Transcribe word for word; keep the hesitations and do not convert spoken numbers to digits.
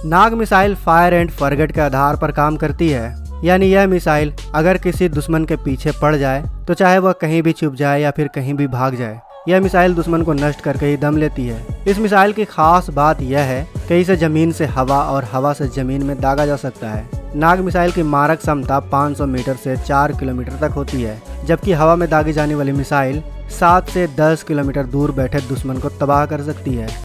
Nag missile fire and forget के आधार पर काम करती है, यानी यह मिसाइल अगर किसी दुश्मन के पीछे पड़ जाए तो चाहे वह कहीं भी छुप जाए या फिर कहीं भी भाग जाए, यह मिसाइल दुश्मन को नष्ट करके ही दम लेती है। इस मिसाइल की खास बात यह है कि इसे जमीन से हवा और हवा से जमीन में दागा जा सकता है। नाग मिसाइल की मारक क्षमता पाँच सौ मीटर से चार किलोमीटर तक होती है, जबकि हवा में दागी जाने वाली मिसाइल सात से दस किलोमीटर दूर बैठे दुश्मन को तबाह कर सकती है।